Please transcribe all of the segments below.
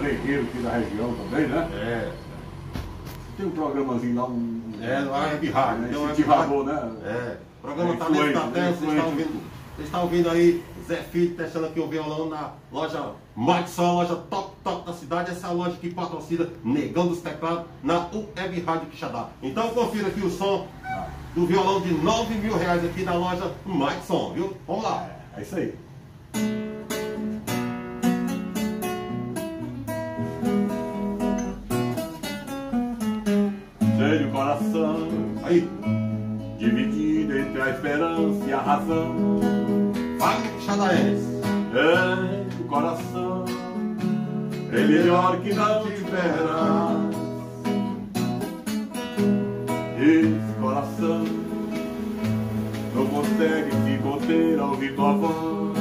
regueiro aqui da região também, né? É. Tem um programazinho lá, No Web Rádio. né? Incentivador, né? É. O programa tá Influente, dentro da tela, vocês estão ouvindo aí Zé Filho testando aqui o violão na loja Maxson, loja top da cidade. Essa é a loja que patrocina Negão dos Teclados na Web Rádio Quixadá. Então confira aqui o som do violão de R$9.000 aqui na loja Maxson, viu? Vamos lá. É isso aí. Cheio o coração, Aí, dividido entre a esperança e a razão. vai Quixadaense. É o coração, é melhor que não tiverás. Esse coração não consegue se conter ao ouvir tua voz.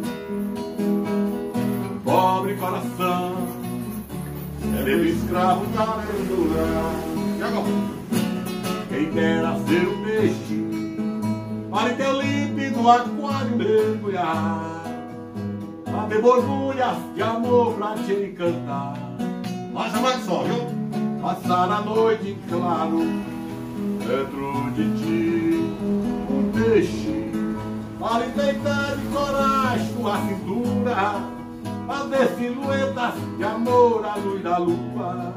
Pobre coração, é meu escravo da verdura. E agora? Quem dera ser um peixe para em teu límpido aquário mergulhar, pra ter borbulhas de amor pra te encantar. Loja Maxson, viu? Passar a noite em claro dentro de ti, um peixe para enfeitar de coragem tua cintura, fazer silhuetas de amor à luz da lua,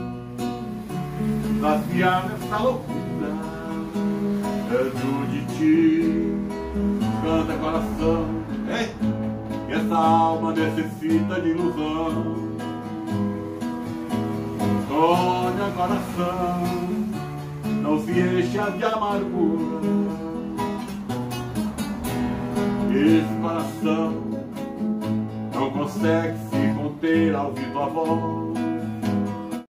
saciar nessa loucura dentro de ti. Canta coração, Ei, que essa alma necessita de ilusão. Sonha coração, não se encha de amargura. Esse coração não consegue se conter ao ouvir tua voz.